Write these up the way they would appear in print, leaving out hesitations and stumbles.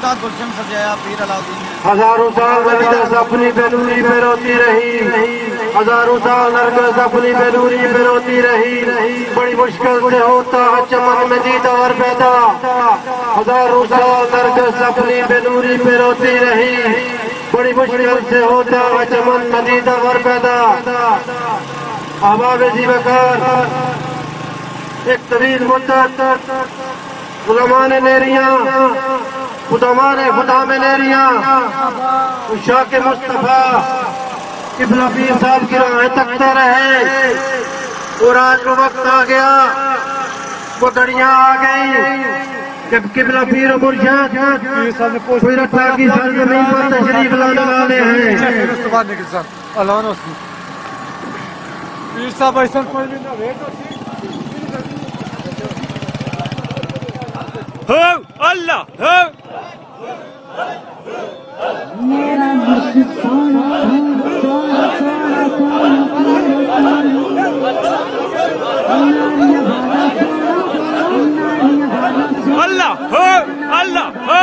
साथ गुलशन सजाया पीर अलाउद्दीन ने। हजारों साल नरगिस अपनी बेनूरी पे रोती रही, हजारों साल नरगिस अपनी बेनूरी पे रोती रही। बड़ी मुश्किल से होता है चमन में दीदार पैदा, हजारों साल नरगिस अपनी बेनूरी पे रोती रही। बड़ी मुश्किल से होता है चमन में दीदार पैदा। अहबाब ज़ीबकार एक तवील मुद्दत उलमा ने नेरियां, खुदमा ने खुदा में नेरियां, शाह के मुस्तफा किबला पीर साहब की राहें तकते रहे। और आज वो वक्त आ गया, वो घड़ियां आ गई जब किबला पीर मुर्शिद कोई रखा की सरजमीन पर तशरीफ लाने वाले हैं। पीर साहब ऐसा कोई भी ना भेटो हो अल्लाह हो मेरा मुर्शिद सोना सोना सोना अल्लाह हो अल्लाह हो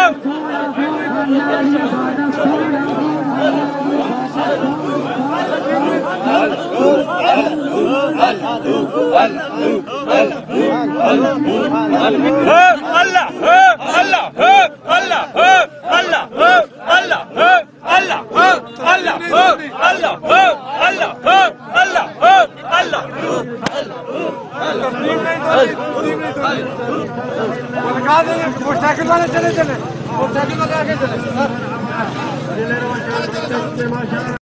मोटरसाइकिल वाले चले मोटरसाइकिल वाले आगे चले।